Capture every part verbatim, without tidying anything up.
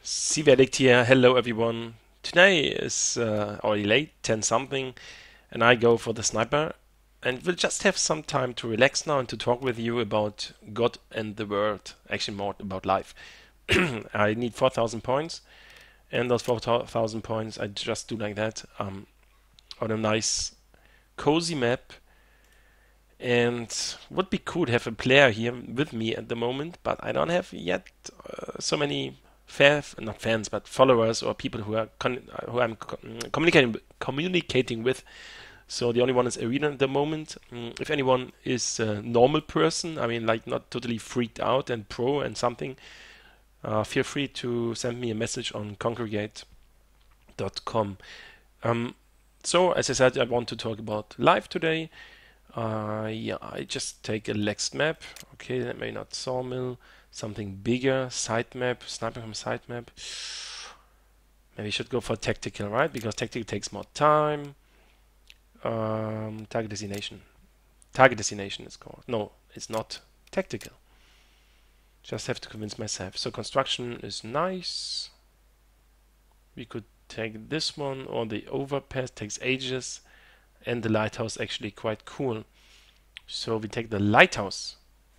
Sivedict here. Hello everyone. Today is uh, already late, ten something, and I go for the sniper. And we'll just have some time to relax now and to talk with you about God and the world. Actually, more about life. I need four thousand points, and those four thousand points I just do like that um, on a nice, cozy map. And would be cool to have a player here with me at the moment, but I don't have yet uh, so many fa- not fans, but followers or people who are con- who I'm co- communicating communicating with. So the only one is Arena at the moment. Mm, If anyone is a normal person, I mean, like not totally freaked out and pro and something, uh, feel free to send me a message on congregate dot com. Um, so as I said, I want to talk about live today. Uh, yeah, I just take a Lex map. Okay, that may not sawmill. Something bigger, side map, sniping from side map. Maybe I should go for tactical, right? Because tactical takes more time. Um, target destination. Target destination is called. No, it's not tactical. Just have to convince myself. So construction is nice. We could take this one, or the overpass takes ages. And the lighthouse actually quite cool. So we take the lighthouse.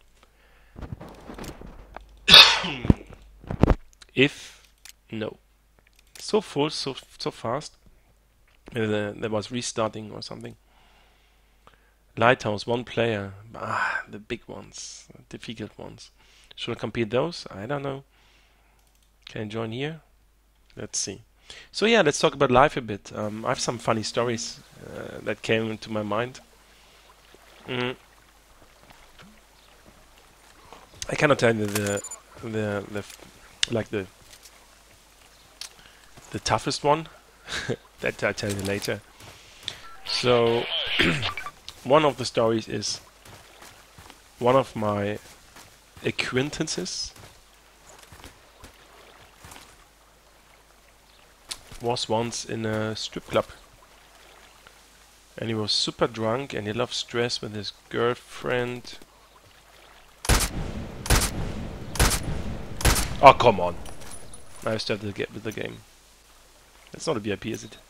If no, so full, so so fast. Uh, there was restarting or something. Lighthouse, one player. Ah, the big ones, difficult ones. Should I compete those? I don't know. Can I join here? Let's see. So yeah, let's talk about life a bit. Um, I have some funny stories uh, that came into my mind. Mm. I cannot tell you the the the like the the toughest one. That I'll tell you later. So one of the stories is one of my acquaintances was once in a strip club. And he was super drunk and he loved stress with his girlfriend. Oh, come on. I started to with the game. That's not a V I P, is it?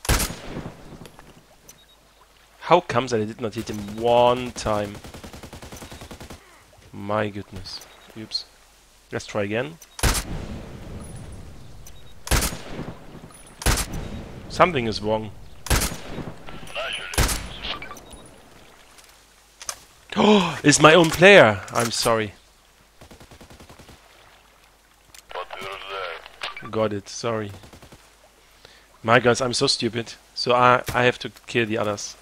How comes that I did not hit him one time? My goodness. Oops. Let's try again. Something is wrong. Oh, it's my own player. I'm sorry. Got it. Sorry. My guys, I'm so stupid. So I I have to kill the others.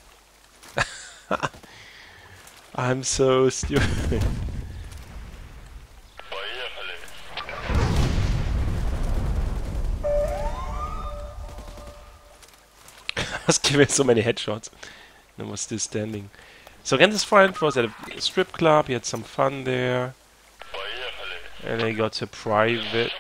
I'm so stupid. I was giving so many headshots and I was still standing. So Ren's friend was at a strip club, he had some fun there. And they got a private...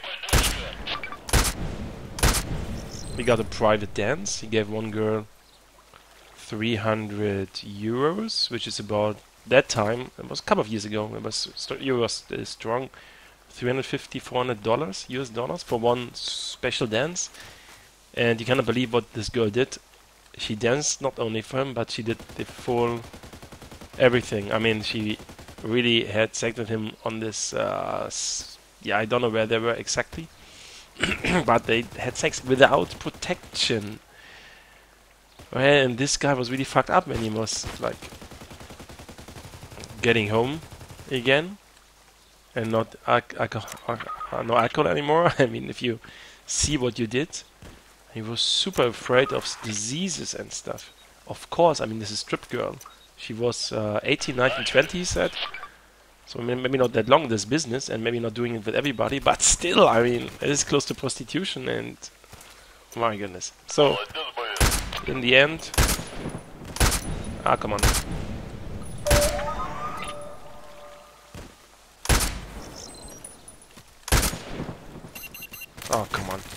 We got a private dance. He gave one girl three hundred euros, which is about that time, it was a couple of years ago, it was euros uh, strong. three hundred fifty, four hundred dollars, U S dollars for one special dance. And you cannot believe what this girl did. She danced not only for him, but she did the full everything. I mean, she really had sex with him on this, uh, s yeah, I don't know where they were exactly. But they had sex without protection. And this guy was really fucked up when he was, like, getting home again. And not alcohol, no alcohol anymore. I mean, if you see what you did, he was super afraid of diseases and stuff. Of course, I mean, this is strip girl. She was uh, eighteen, nineteen, twenty, he said. So maybe not that long, this business, and maybe not doing it with everybody, but still, I mean, it is close to prostitution, and my goodness. So, in the end... Ah, come on. Oh, come on.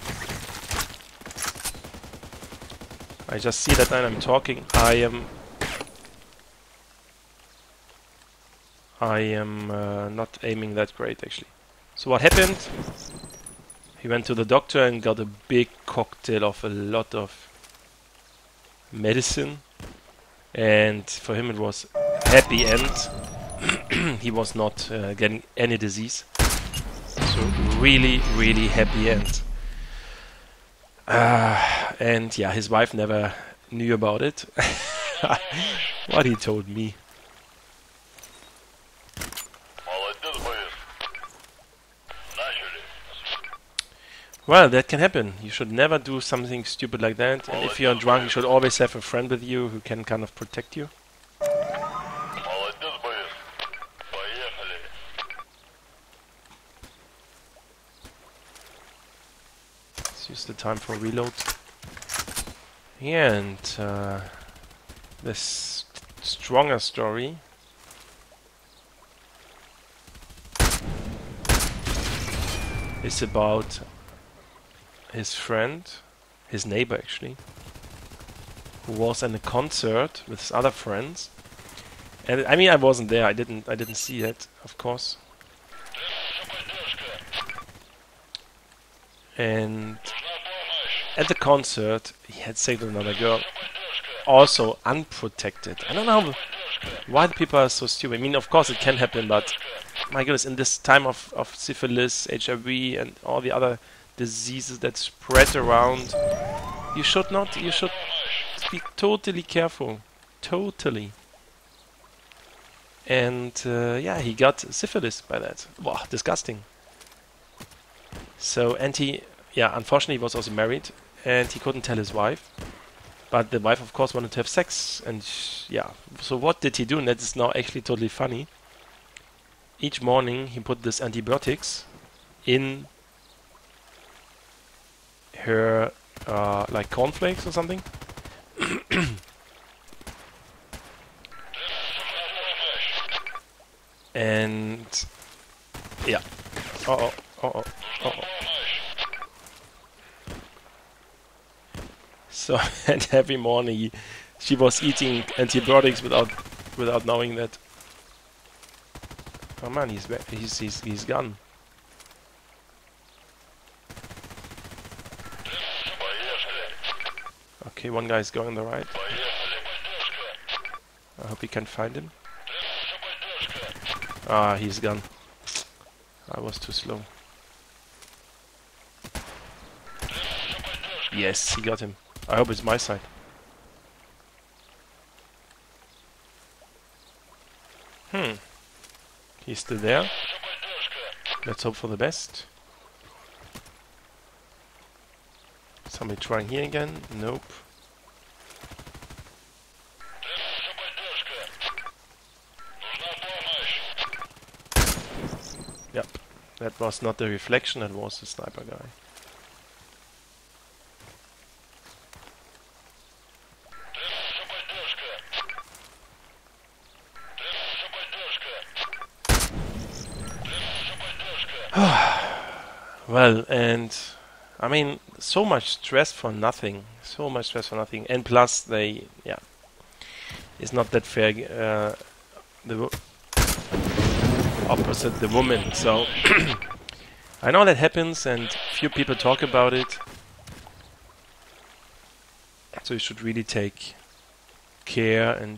I just see that when I'm talking, I am... I am uh, not aiming that great, actually. So what happened? he went to the doctor and got a big cocktail of a lot of medicine, and for him it was happy end. He was not uh, getting any disease, so really, really happy end. Uh, and yeah, his wife never knew about it. What he told me. Well, that can happen. You should never do something stupid like that. And if you're drunk, you should always have a friend with you who can kind of protect you. Let's use the time for reload. Yeah, and uh, this stronger story is about his friend, his neighbor actually, who was in a concert with his other friends. And I mean, I wasn't there. I didn't. I didn't see it, of course. And at the concert, he had sex with another girl, also unprotected. I don't know why the people are so stupid. I mean, of course it can happen, but my goodness, in this time of, of syphilis, H I V, and all the other diseases that spread around, you should not, you should be totally careful. Totally. And uh, yeah, he got syphilis by that. Wow, disgusting. So, and he, yeah, unfortunately he was also married, and he couldn't tell his wife. But the wife, of course, wanted to have sex, and sh yeah. So what did he do? And that is now actually totally funny. Each morning he put this antibiotics in her, uh, like cornflakes or something. And yeah. Uh oh. Uh oh. Uh oh. So, and every morning he, she was eating antibiotics without without knowing that. Oh man, he's he's he's he's gone. Okay, one guy is going on the right. I hope we can find him. Ah, he's gone. I was too slow. Yes, he got him. I hope it's my side. Hmm. He's still there. Let's hope for the best. Somebody trying here again? Nope. Yep. That was not the reflection, that was the sniper guy. Well, and I mean, so much stress for nothing. So much stress for nothing. And plus, they, yeah, it's not that fair. Uh, the opposite, the woman. So I know that happens, and few people talk about it. So you should really take care and.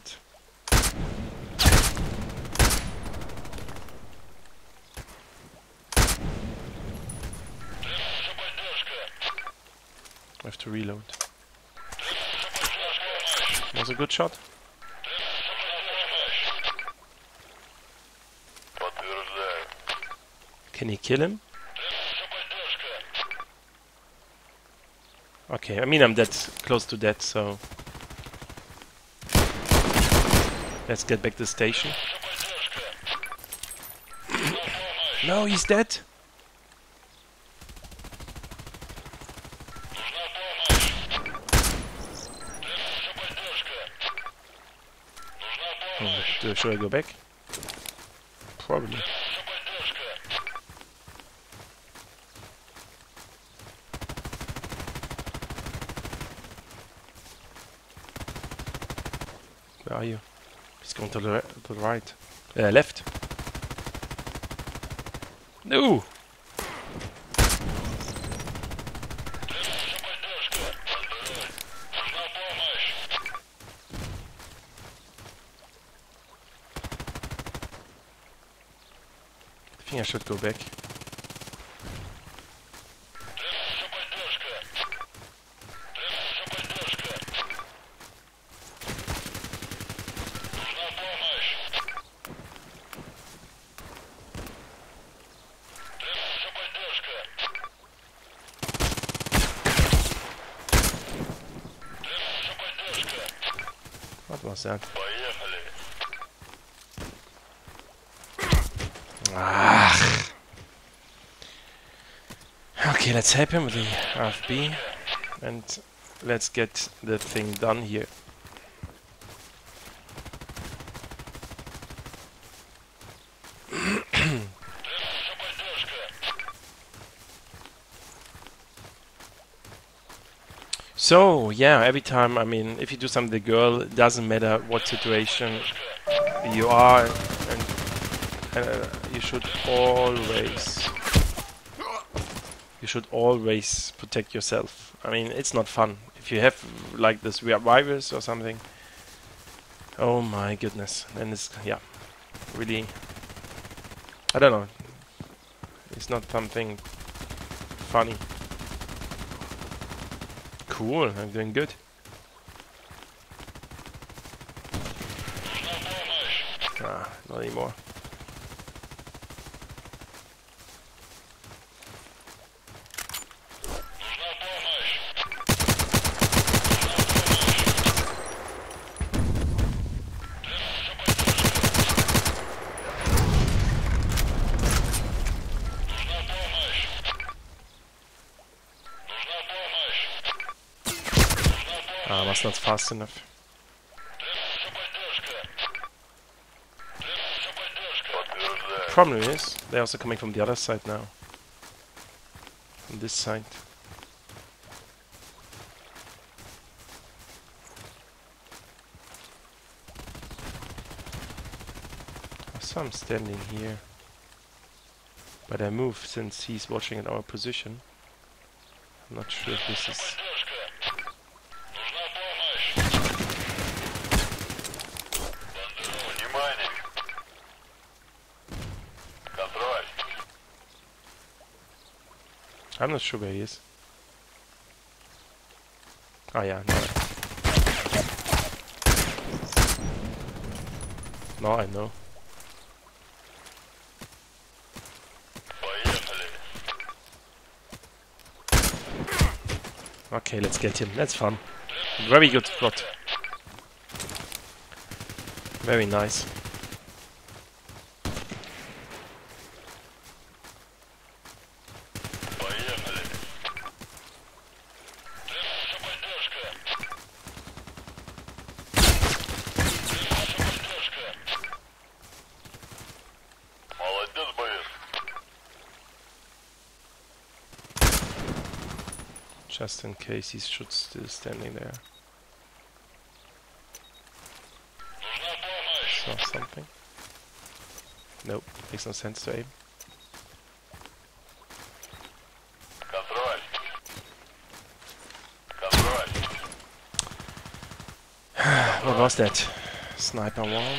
I have to reload. Was a good shot. Can he kill him? Okay, I mean I'm that close to death, so let's get back to the station. No, he's dead. Oh, should I go back? Probably. Where are you? He's going to the, to the right. Uh, left. No! think I should go back. What was that? Ah. Okay, let's help him with the R F B and let's get the thing done here. So, yeah, every time, I mean, if you do something with the girl, it doesn't matter what situation you are, and uh, you should always, you should always protect yourself. I mean, it's not fun. If you have, like, this virus or something, oh my goodness, then it's, yeah, really, I don't know, it's not something funny. Cool, I'm doing good. Ah, not anymore. Ah, was not fast enough. Problem is, they're also coming from the other side now. From this side. I saw him standing here. But I moved since he's watching at our position. I'm not sure if this is... I'm not sure where he is. Oh yeah, no. Now I know. Okay, let's get him. That's fun. Very good spot. Very nice. Just in case he should still standing there. Saw something. Nope, makes no sense to aim. Control. Control. What was that? Sniper one.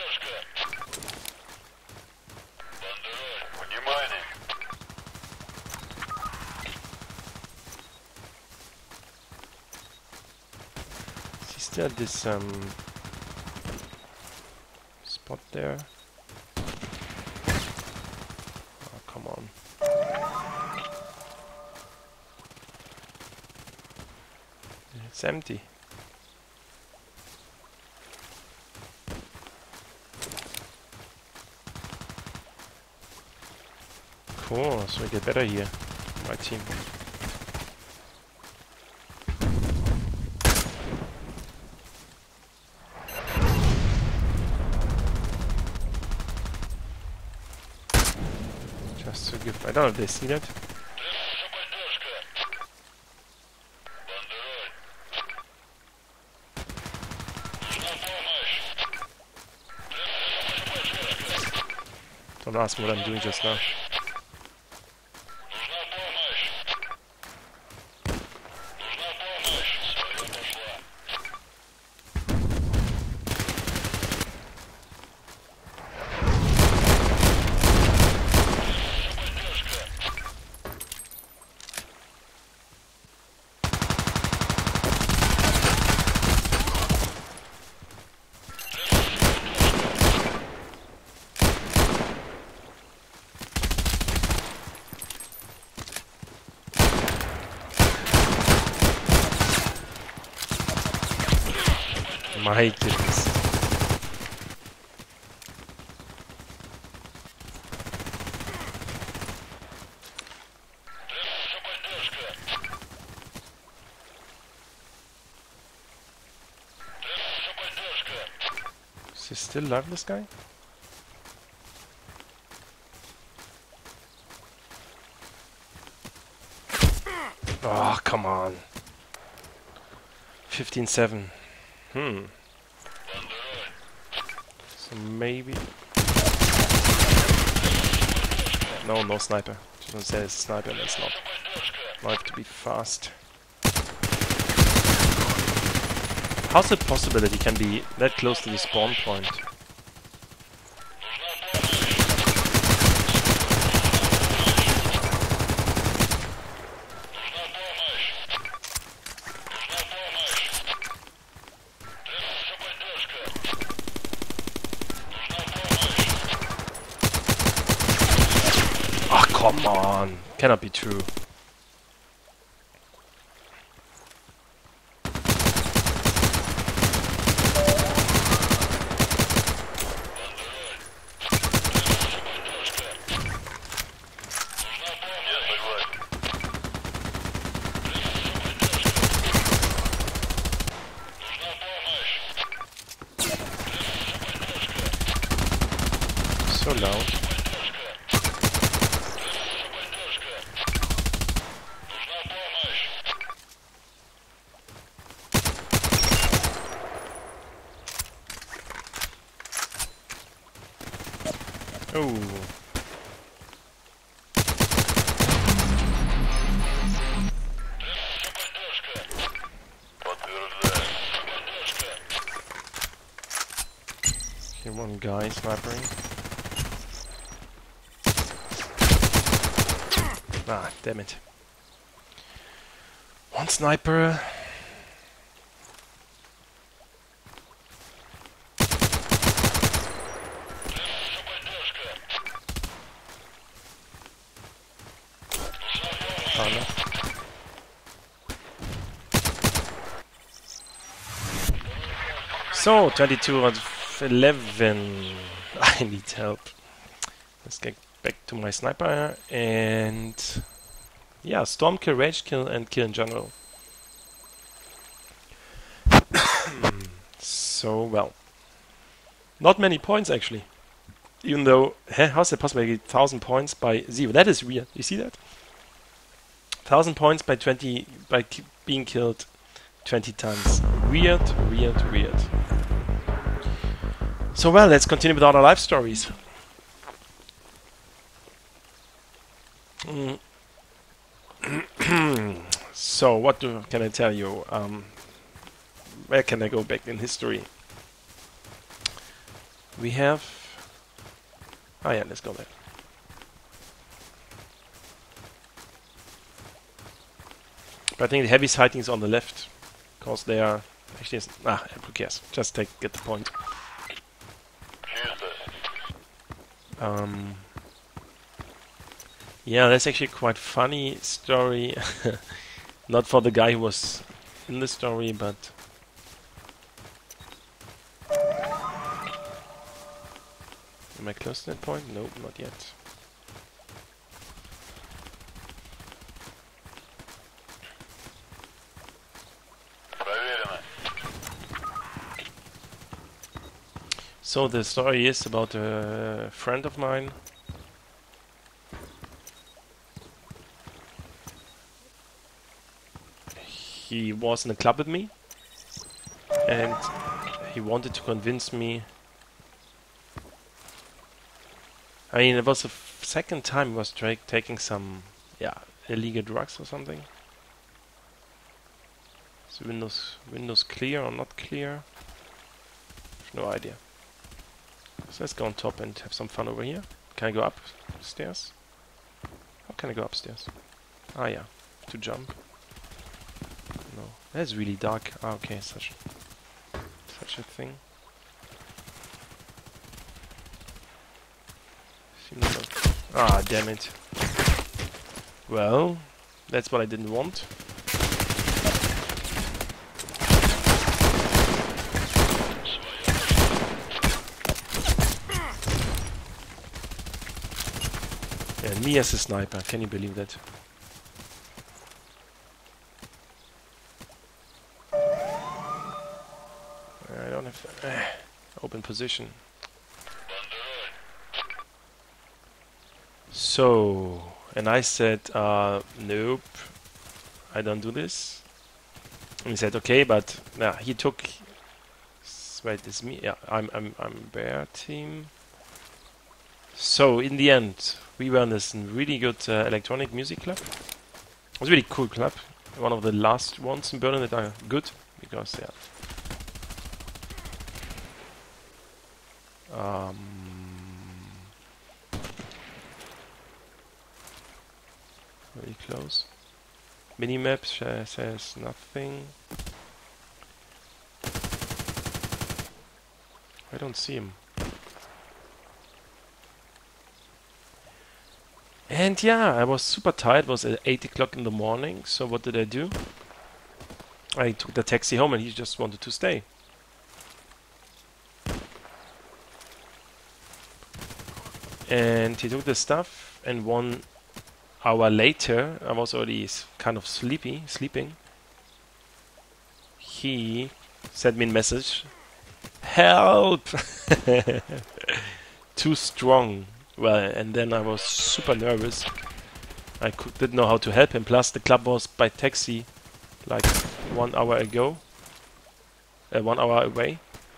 Still this um spot there. Oh, come on. It's empty. Cool, so we get better here. My team. Just to give, I don't know if they see that. Don't ask me what I'm doing just now. My goodness. Is he still alive, this guy? Oh, come on. fifteen seven. Hmm. So maybe... No, no sniper. Just don't say it's a sniper and it's not. I have to be fast. How's it possible that he can be that close to the spawn point? Oh, come on! Cannot be true. So loud. Oh. Here one guy snipering. Ah, damn it. One sniper. Oh, no. So, twenty-two out of eleven. I need help. Let's get back to my sniper and yeah, stormkill, rage kill, and kill in general. So well, not many points actually. Even though, huh, how's it possible? I get thousand points by zero. That is weird. You see that? Thousand points by twenty by ki being killed twenty times. Weird, weird, weird. So well, let's continue with our life stories. Mm. So what do, can I tell you? Um, where can I go back in history? We have... Oh yeah, let's go there. But I think the heavy sighting is on the left, because they are actually... Ah, who cares? Just take get the point. Um... Yeah, that's actually a quite funny story. Not for the guy who was in the story, but... Am I close to that point? Nope, not yet. So the story is about a friend of mine. He was in a club with me, and he wanted to convince me. I mean, it was the f second time he was tra taking some, yeah, illegal drugs or something. Is Windows Windows clear or not clear? No idea. So let's go on top and have some fun over here. Can I go upstairs? How can I go upstairs? Ah, yeah, to jump. No, that's really dark. Ah, okay, such such a thing. Ah, damn it. Well, that's what I didn't want. And me as a sniper, can you believe that? I don't have uh, open position. So, and I said, uh, nope, I don't do this. And he said, okay, but yeah, he took. Wait, this me? Yeah, I'm, I'm, I'm bear team. So in the end, we were in this really good uh, electronic music club. It was a really cool club. One of the last ones in Berlin that are good because yeah. Um, very close. Minimap uh, says nothing. I don't see him. And yeah, I was super tired. It was at eight o'clock in the morning. So what did I do? I took the taxi home and he just wanted to stay. And he took the stuff, and one hour later, I was already kind of sleepy, sleeping. He sent me a message. Help! Too strong. Well, and then I was super nervous. I could, didn't know how to help him. Plus, the club was by taxi like one hour ago. Uh, one hour away.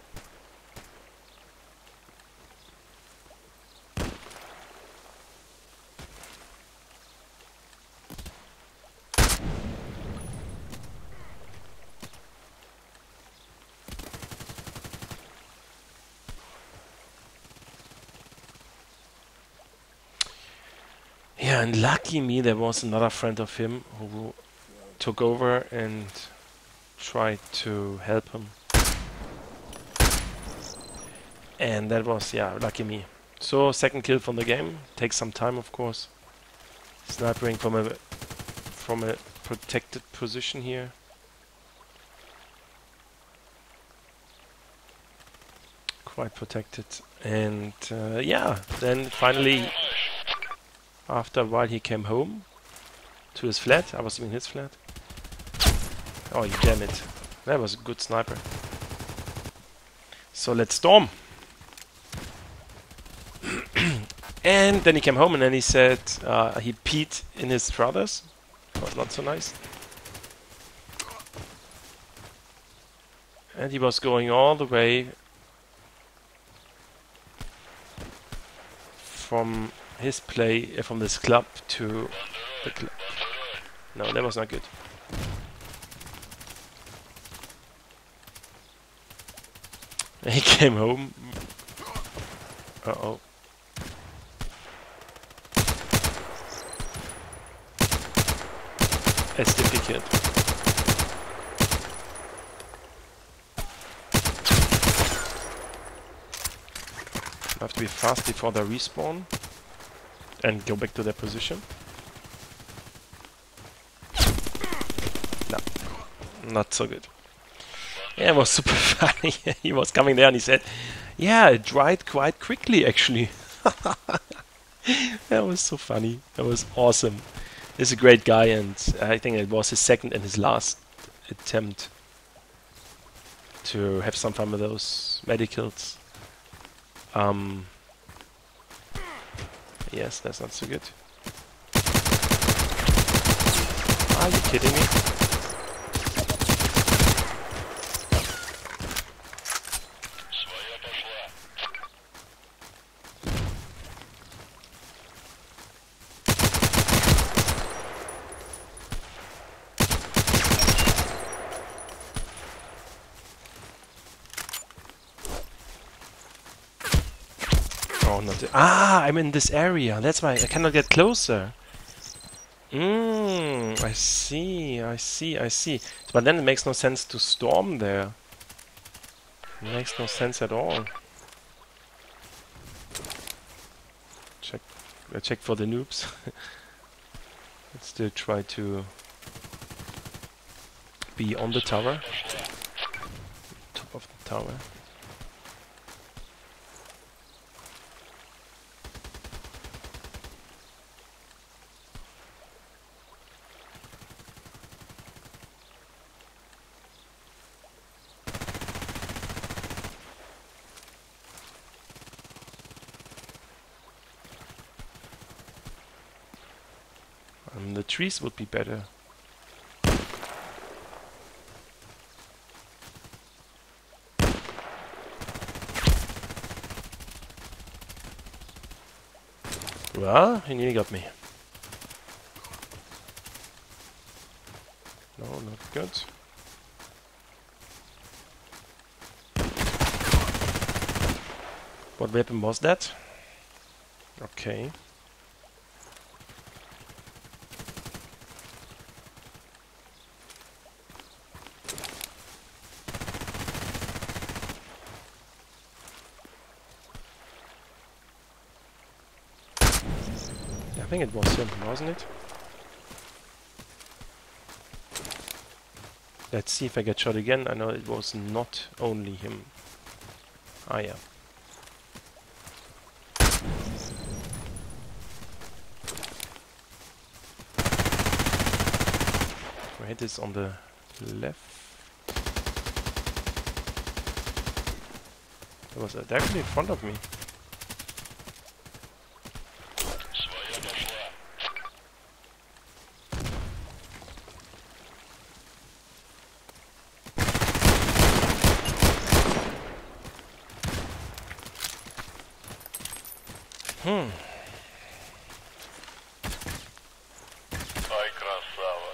Yeah, and lucky me, there was another friend of him who took over and tried to help him. And that was, yeah, lucky me. So, second kill from the game. Takes some time, of course. Snipering from a from a protected position here. Quite protected. And uh, yeah, then finally, after a while, he came home to his flat. I was in his flat. Oh, you damn it. That was a good sniper. So let's storm. And then he came home and then he said uh, he peed in his trousers. That was not so nice. And he was going all the way from his play, uh, from this club to the club. No, that was not good. He came home. Uh-oh. It's difficult. I have to be fast before they respawn and go back to their position. No, not so good. Yeah, it was super funny. He was coming there and he said, yeah, it dried quite quickly actually. That was so funny. That was awesome. He's a great guy, and I think it was his second and his last attempt to have some fun with those medicals. Um, yes, that's not so good. Are you kidding me? Not ah, I'm in this area. That's why I cannot get closer. Mmm, I see, I see, I see. But then it makes no sense to storm there. It makes no sense at all. Check, I check for the noobs. Let's still try to be on the tower. Top of the tower. trees would be better. Well, he nearly got me. No, not good. What weapon was that? Okay. I think it was him, wasn't it? Let's see if I get shot again. I know it was not only him. Ah, yeah. My head is on the left. It was directly in front of me. Hmm. Ай, красава.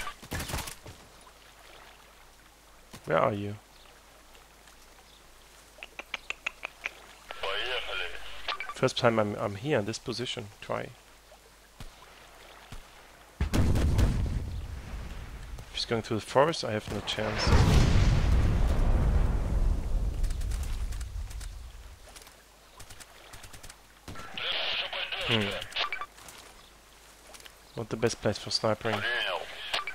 Where are you? Поехали. First time I'm I'm here in this position. Try. If he's going through the forest, I have no chance. Hmm. Not the best place for snipering. Принял.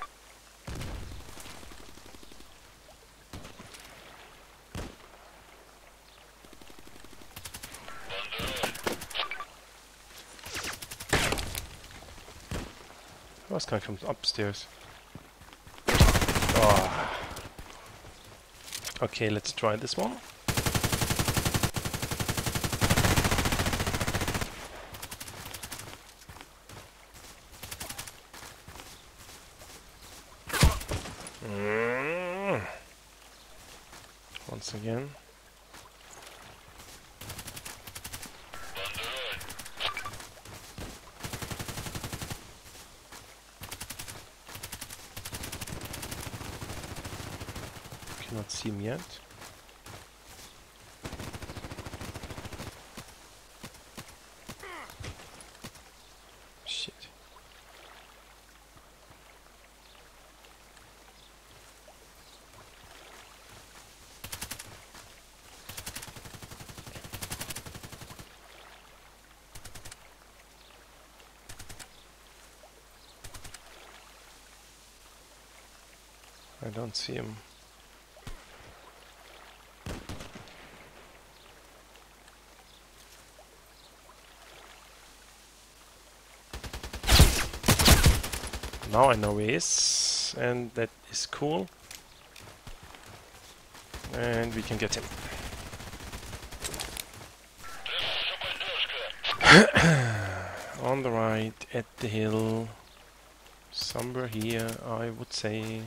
I was coming from upstairs. Oh. Okay, let's try this one. Mm. Once again. Cannot see him yet. Shit. I don't see him. Now I know where he is, and that is cool. And we can get him. On the right, at the hill. Somewhere here, I would say.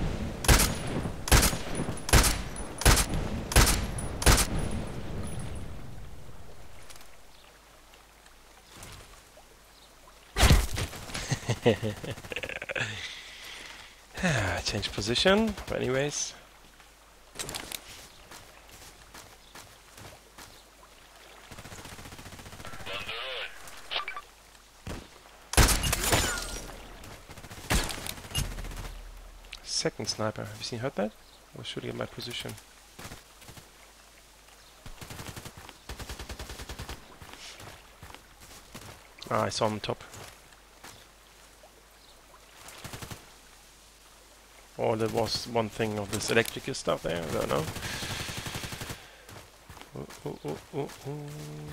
Change position, but anyways. Second sniper, have you seen heard that? I was shooting at my position. Ah, I saw him on top. Or there was one thing of this electrical stuff there, I don't know. Ooh, ooh, ooh, ooh, ooh.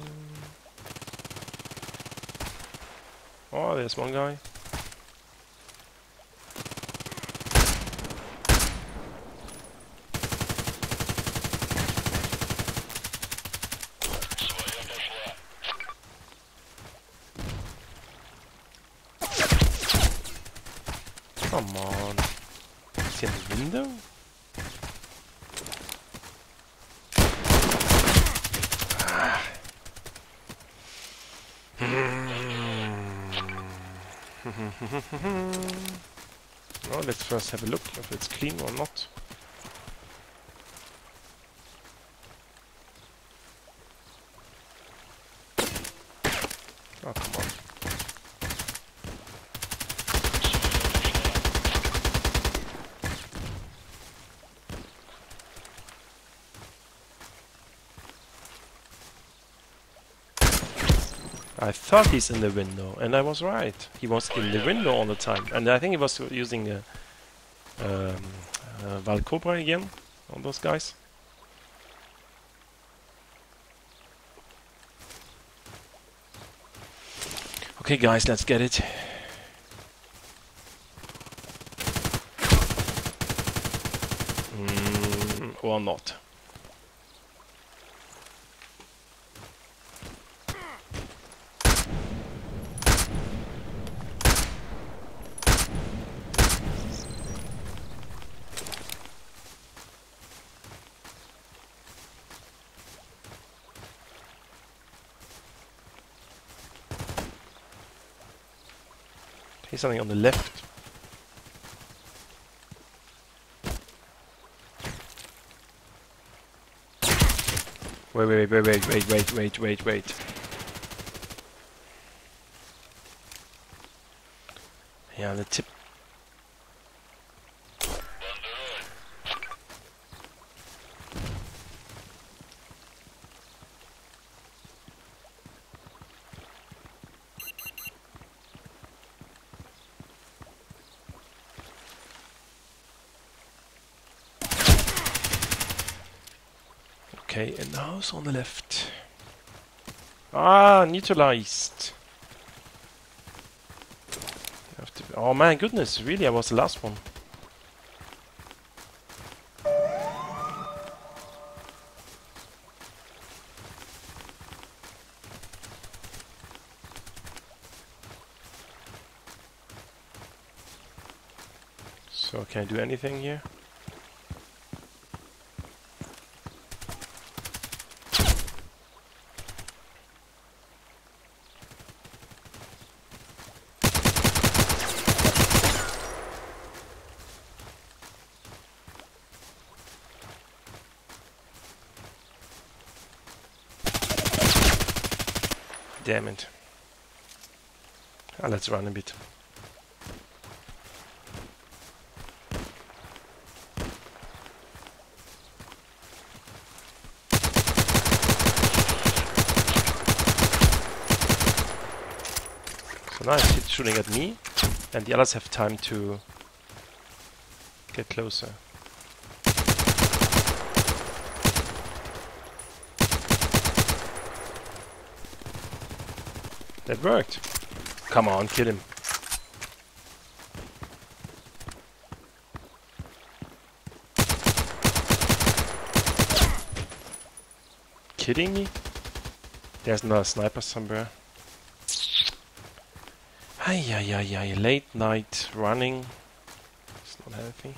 Oh, there's one guy. Is he in the window? Ah. Well, let's first have a look if it's clean or not. Oh, come on. I thought he's in the window, and I was right. He was in the window all the time, and I think he was using a um, uh, Valcobra again on those guys. Okay, guys, let's get it. Mm, or not. Here's something on the left. Wait, wait, wait, wait, wait, wait, wait, wait, wait. Yeah, the tip. Okay, in the house on the left. Ah, neutralized. Have to, oh my goodness, really, I was the last one. So, can I do anything here? Damn it. Ah, let's run a bit. So now he's shooting at me, and the others have time to get closer. That worked. Come on, kill him. Kidding me? There's another sniper somewhere. Ay, ay, ay, ay, late night running. It's not healthy.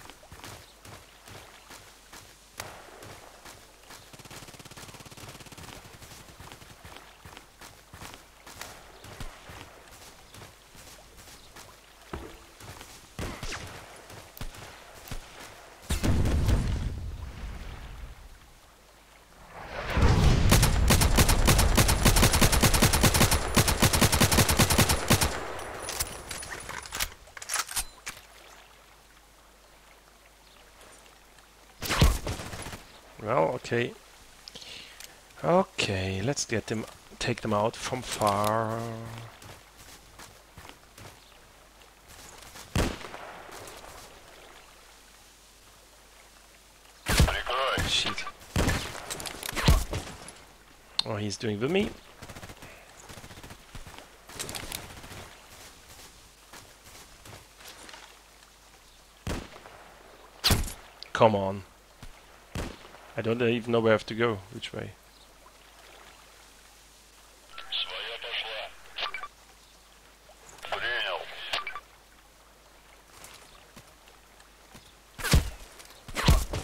Well, okay. Okay, let's get them, take them out from far. Shit. Oh, he's doing with me. Come on. I don't even know where I have to go. Which way?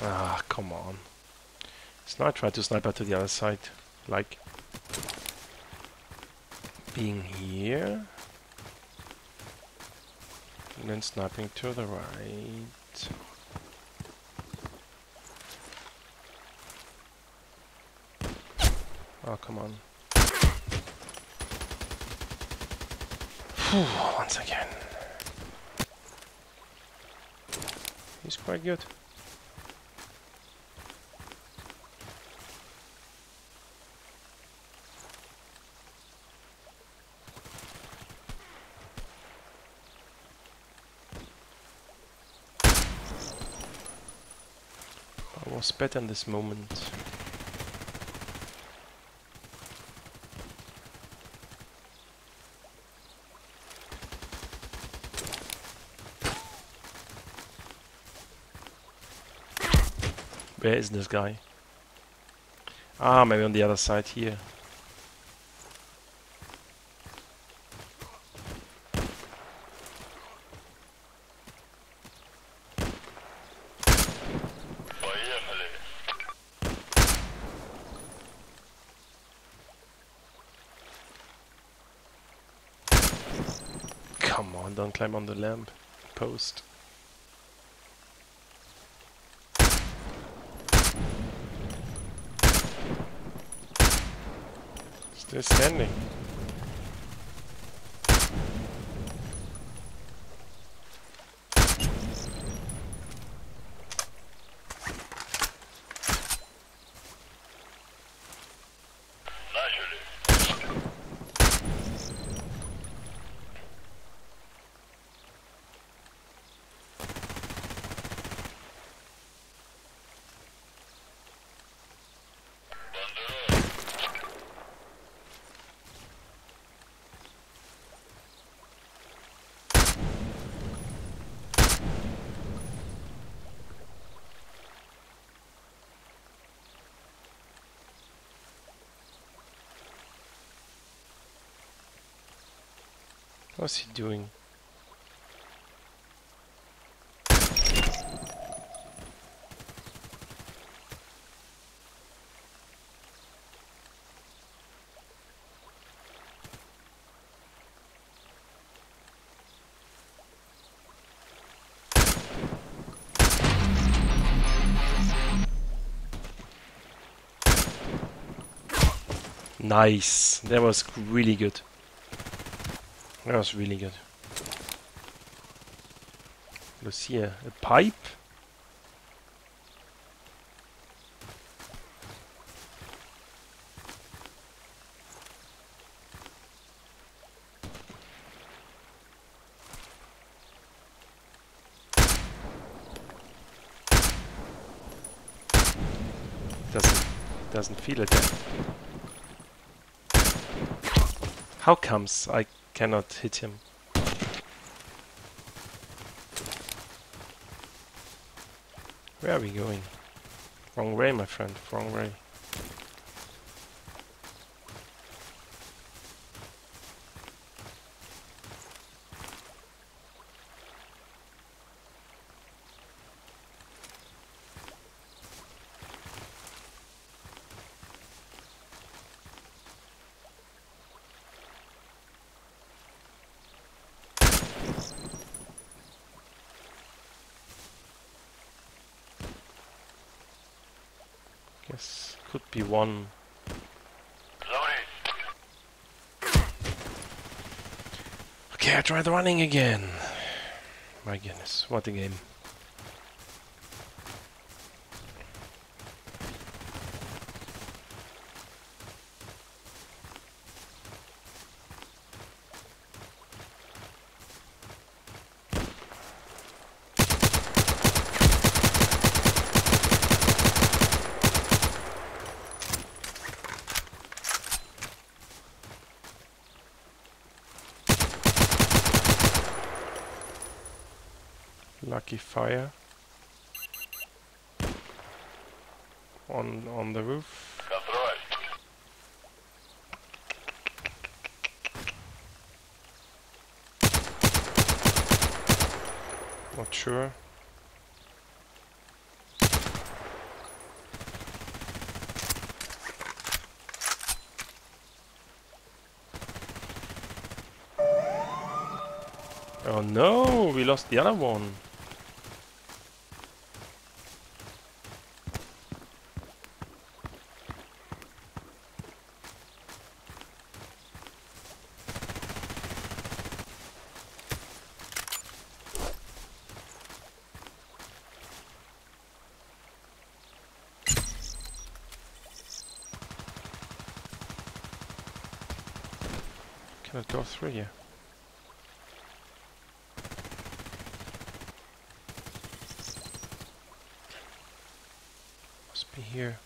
Ah, come on. So now I try to snipe out to the other side, like being here, and then sniping to the right. Oh, come on. Whew, once again. He's quite good. I was better in this moment. Where is this guy? Ah, maybe on the other side here. Come on, don't climb on the lamp post. Still standing. What's he doing? Nice. That was really good. That was really good. What's here? A pipe? Doesn't doesn't feel it yet. How comes I cannot hit him? Where are we going? Wrong way, my friend. Wrong way. Guess could be one. Okay, I tried running again. My goodness, what a game. Lucky fire on on the roof. Not sure. Oh no, we lost the other one. Cannot go through here. Must be here.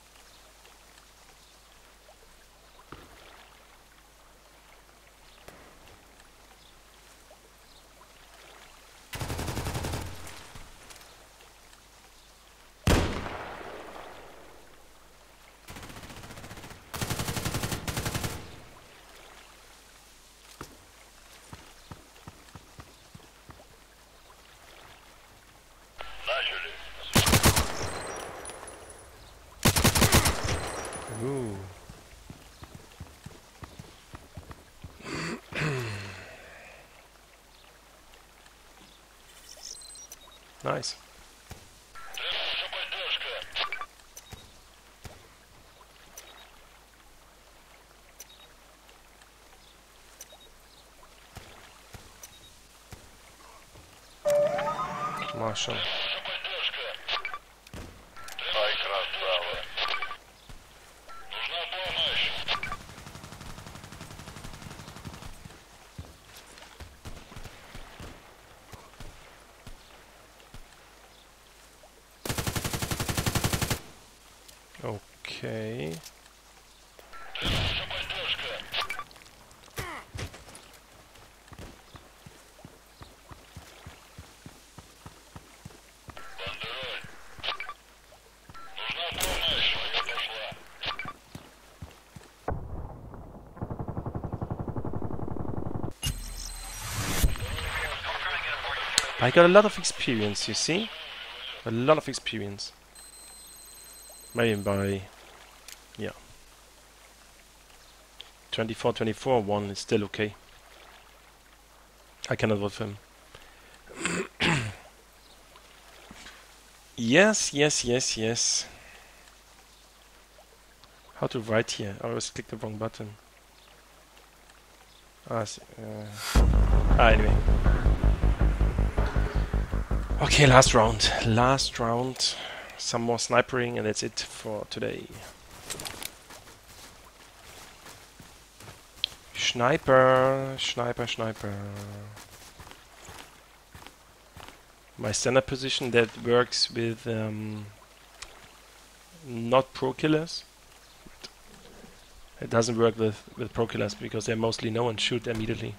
Ooh. Nice. Marshall. Okay. I got a lot of experience, you see? A lot of experience. Maybe by... yeah. twenty-four twenty-four one is still okay. I cannot vote for him. Yes, yes, yes, yes. How to write here? I always clicked the wrong button. Ah, see, uh, ah, anyway. Okay, last round. Last round. Some more snipering and that's it for today. Sniper, sniper, sniper. My standard position that works with um, not pro killers. It doesn't work with, with pro killers because they're mostly no and shoot immediately.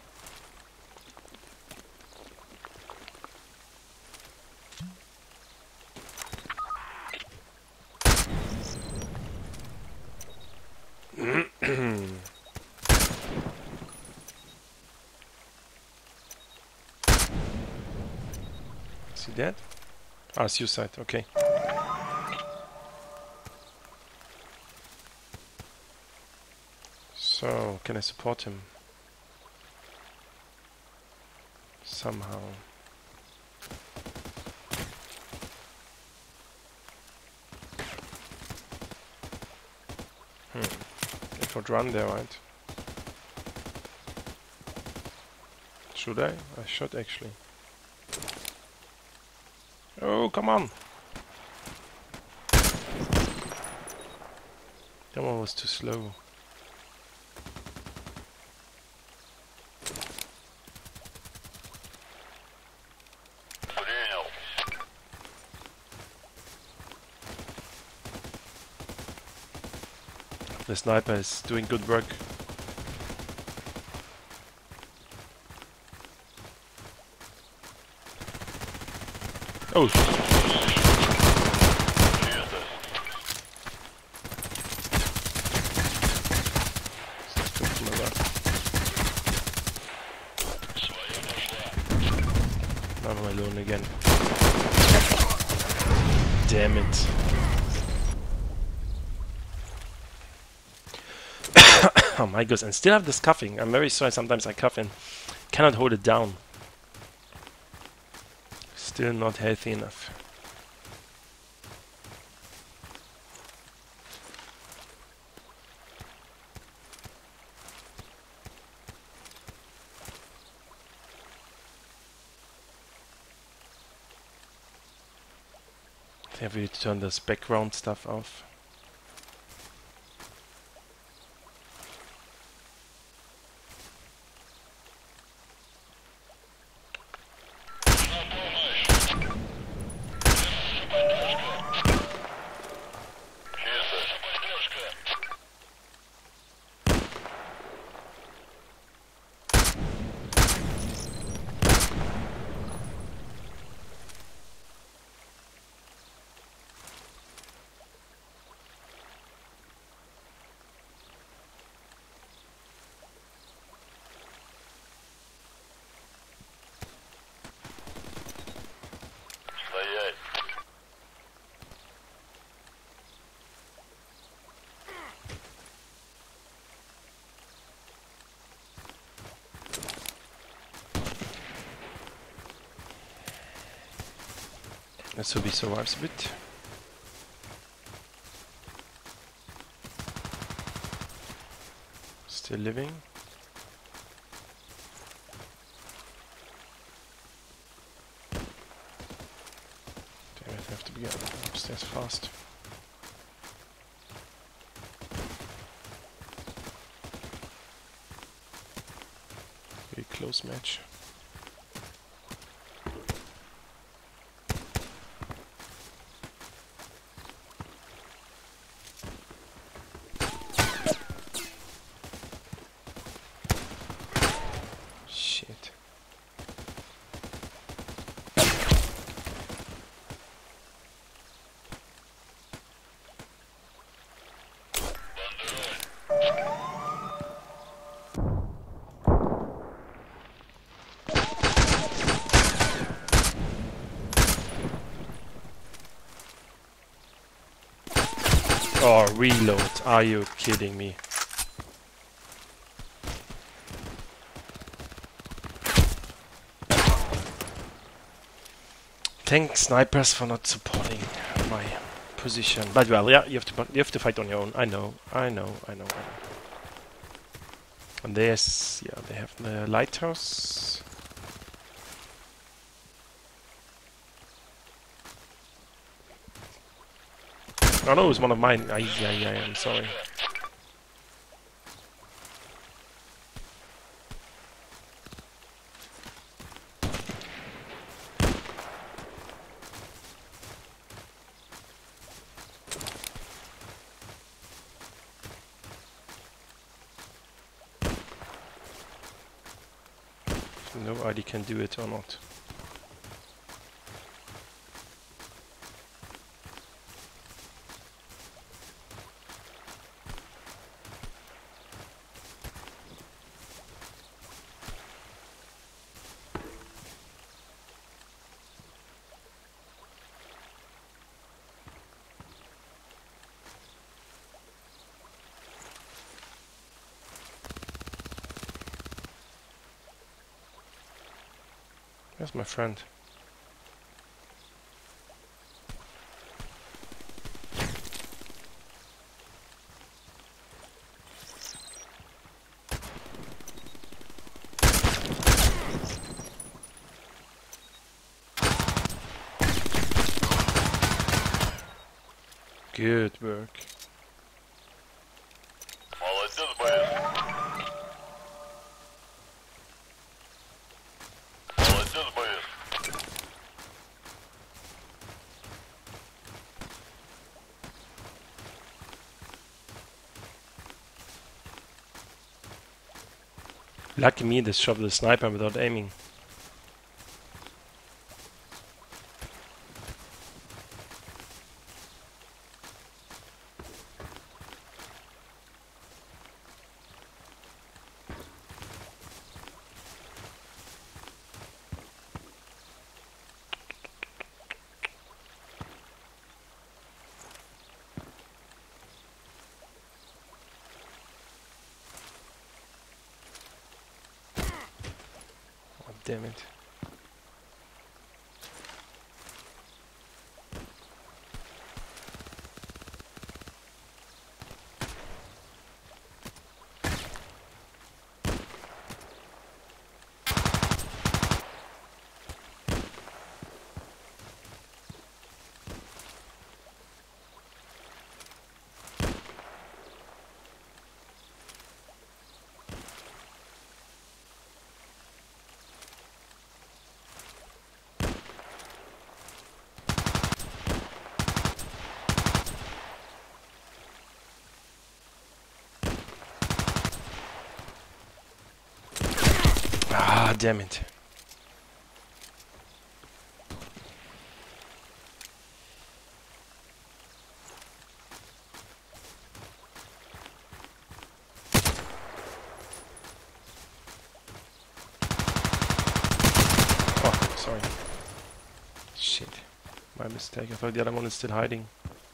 Is he dead? Ah, suicide, okay. So, can I support him? Somehow. Hmm. It would run there, right? Should I? I should actually. Oh, come on! That one was too slow. The sniper is doing good work. Oh! Now I'm alone again. Damn it. Oh my goodness, and still have this coughing. I'm very sorry, sometimes I cough and cannot hold it down. Still not healthy enough. Have we turn this background stuff off? Let's hope he survives a bit. Still living. Damn it, I have to be upstairs fast. Very close match. Oh, reload. Are you kidding me? Thanks, snipers, for not supporting my position. But well, yeah, you have to you have to fight on your own. I know, I know, I know, I know. And there's yeah, they have the lighthouse. Oh no, it's one of mine. Ay, ay, ay, I'm sorry. Nobody can do it or not. Where's my friend? Good work. Молодец, боец. Молодец, боец. Lucky me, this shot the sniper without aiming. Damn it. damn it. Oh, sorry. Shit. My mistake. I thought the other one is still hiding.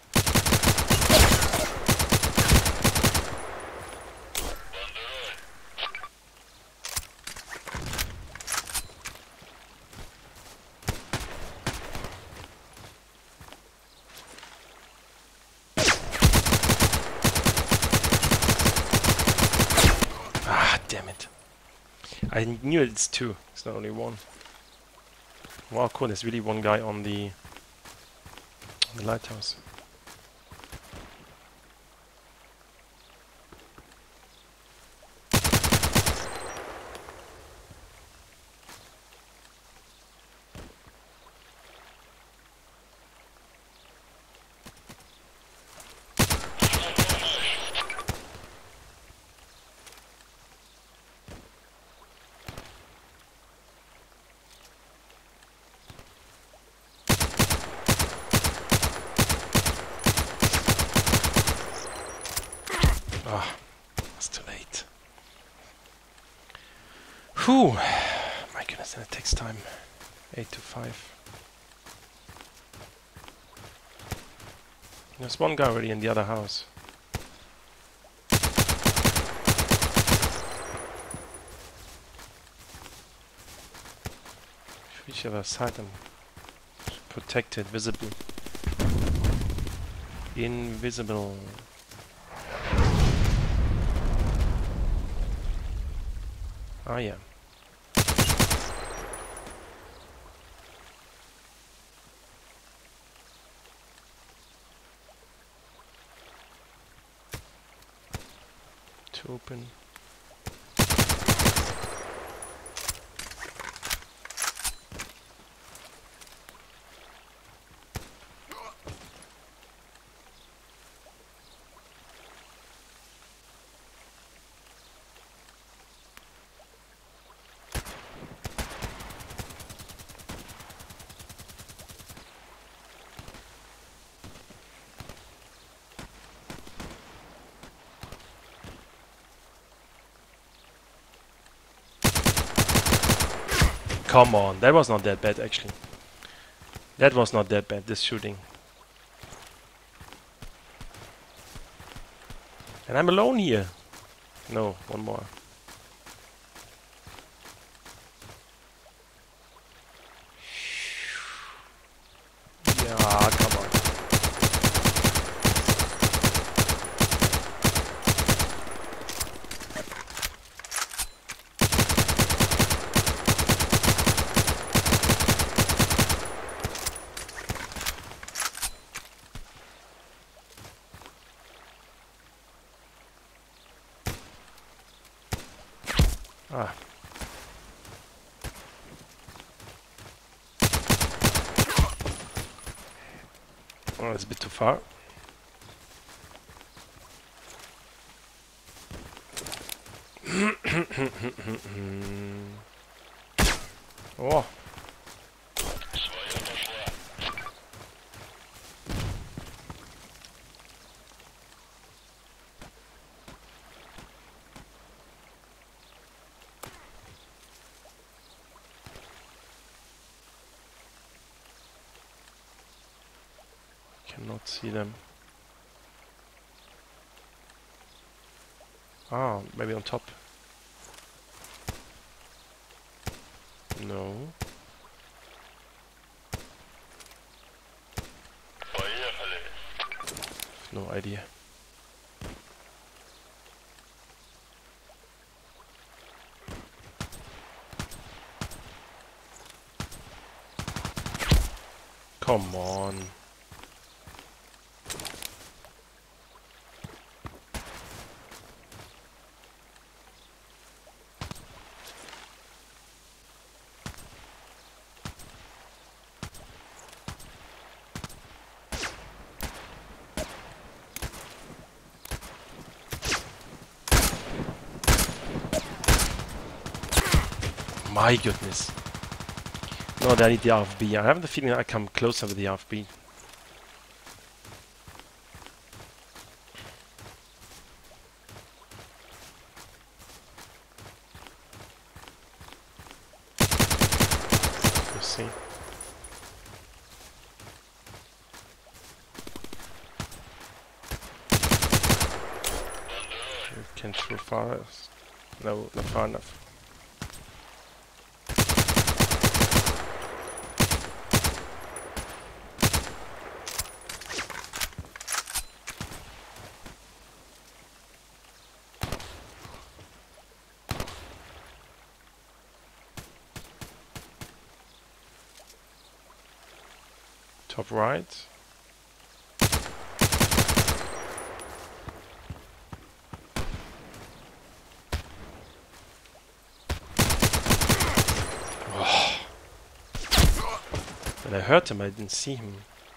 Damn it. I knew it's two. It's not only one. Wow, cool. There's really one guy on the, on the lighthouse. Ah, oh, it's too late. Whew! My goodness, and it takes time. Eight to five. There's one guy already in the other house. Each other side and protected, visible. Invisible. Ah, yeah. To open. Come on, that was not that bad actually. That was not that bad, this shooting. And I'm alone here. No, one more. Yeah, come on. Ah. Oh, that's a bit too far. Oh. Cannot see them. Ah, maybe on top. No. No idea. Come on. My goodness. No, I need the R F B. I have the feeling I come closer with the R F B. We'll see. You can throw far. No, not far enough. Top right. Oh. When I heard him, I didn't see him.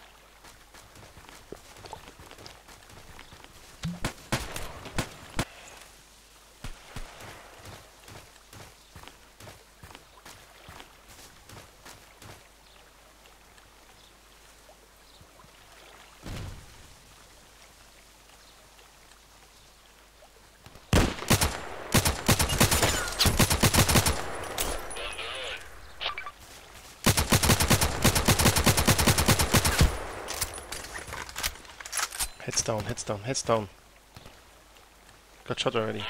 Heads down, heads down, heads down. Got shot already.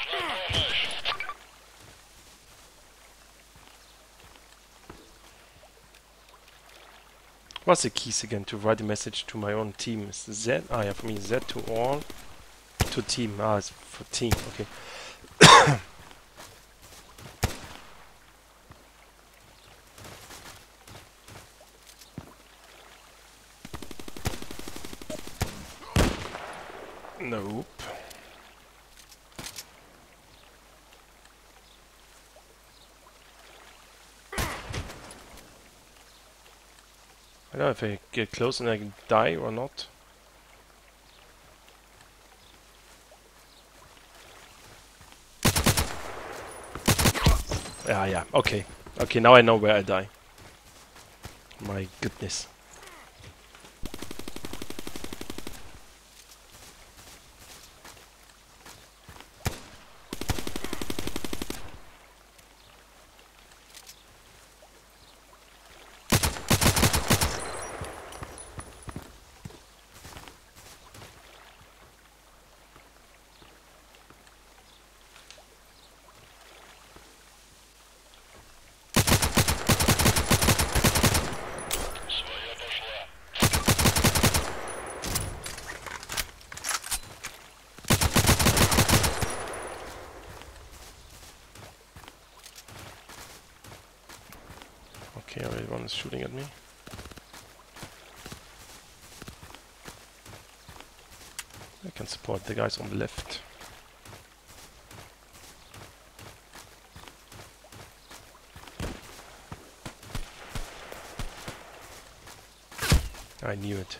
What's the keys again to write a message to my own team? Is the Z? Ah, yeah, for me, Z to all. To team. Ah, it's for team. Okay. Nope. I don't know if I get close and I can die or not. Yeah, yeah, okay. Okay, now I know where I die. My goodness. Okay, everyone is shooting at me. I can support the guys on the left. I knew it.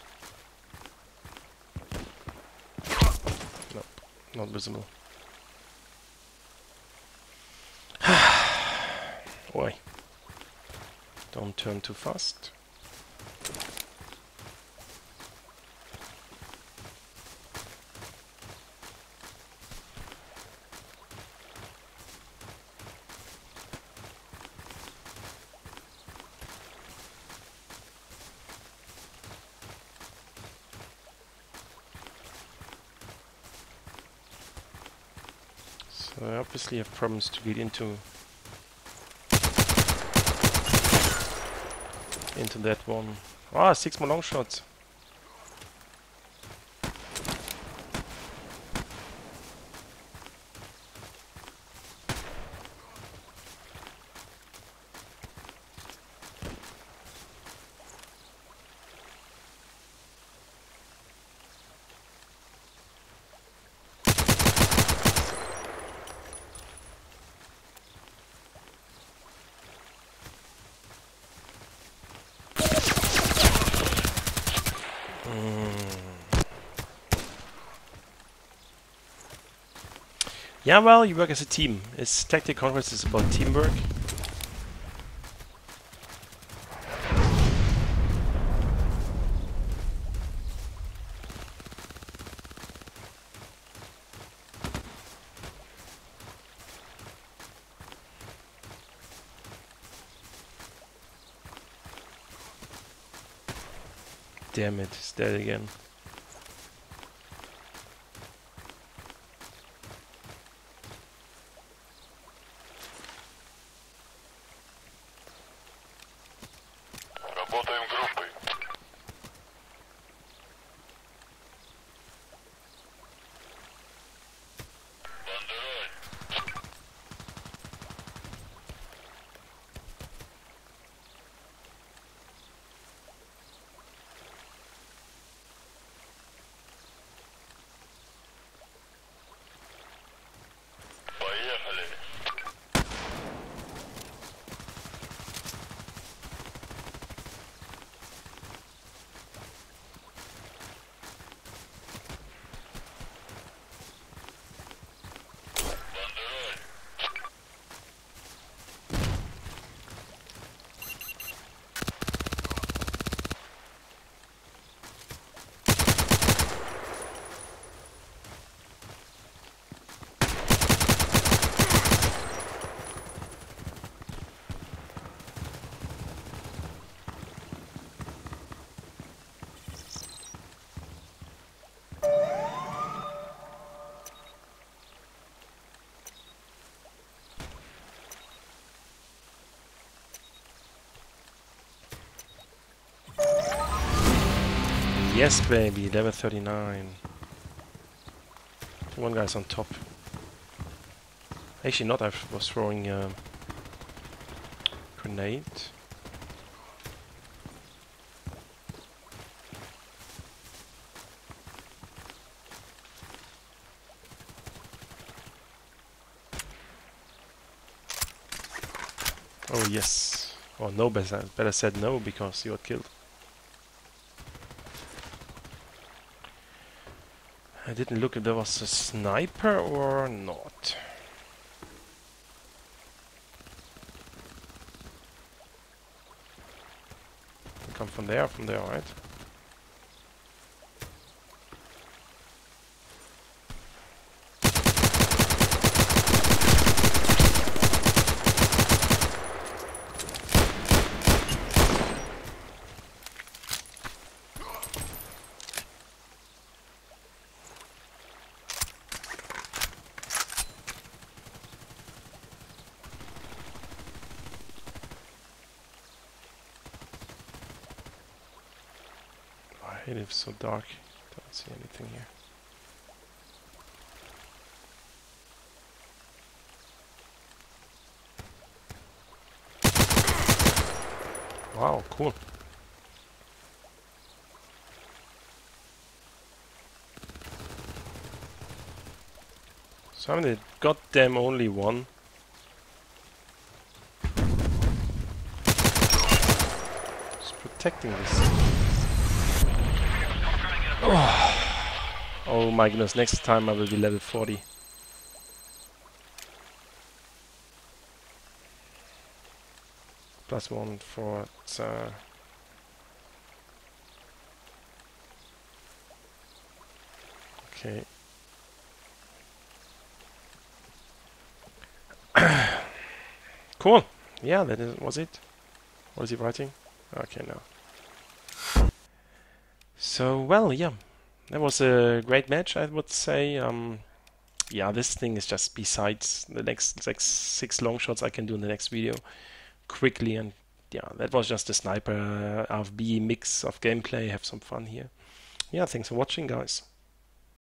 Nope, not visible. Oi. Don't turn too fast. So I obviously have problems to get into into that one. Ah, six more long shots. Yeah, well, you work as a team. It's Tactic Conquest is about teamwork. damn it, he's dead again. Работаем группой. Бандероль. Поехали. Бандероль. Yes, baby, level thirty-nine. One guy's on top. Actually not, I was throwing a grenade. Oh yes. Or no, better, better said no, because he got killed. I didn't look if there was a sniper or not. Come from there, from there, right? I hate it, it's so dark. Don't see anything here. Wow, cool. So I mean, got them only one. Just protecting this. Oh. Oh my goodness, next time I will be level forty. Plus one for uh, okay. Cool. Yeah, that is, was it. What is he writing? Okay, now. So, well, yeah. That was a great match, I would say. Um, yeah, this thing is just besides the next like six long shots I can do in the next video quickly. And yeah, that was just a sniper R F B mix of gameplay. Have some fun here. Yeah, thanks for watching, guys.